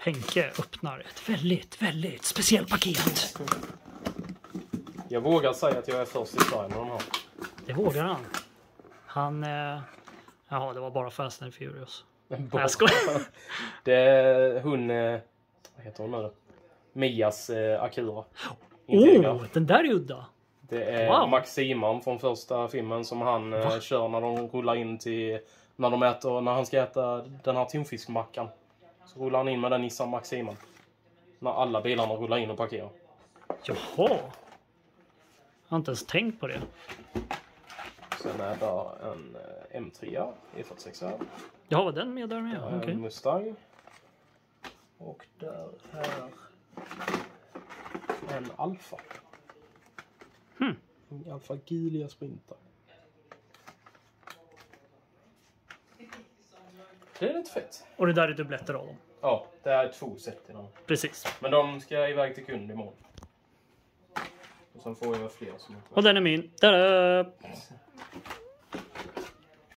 Henke öppnar ett väldigt, väldigt speciellt paket. Jag vågar säga att jag är först i Sverige med de här. Det vågar han. Han... Jaha, det var bara Fast and Furious. Jag skojar. Det är hon... Vad heter hon nu då? Mias Akira. Den där är udda. Det är Maximan från första filmen som han kör när de rullar in till... När han ska äta den här tonfiskmackan. Så rullar han in med den Nissan Maximan. När alla bilarna rullar in och parkerar. Jaha. Jag har inte ens tänkt på det. Sen är det en M3 E46. Ja, var den med där med? Okay. En Mustang. Och där är en Alfa. En Alfa Giulia Sprinter. Det är lite fett. Och det där är dubbletter av dem? Ja, det är 2 set i dem. Precis. Men de ska iväg till kund imorgon. Och sen får jag fler som... Och den är min. Tada!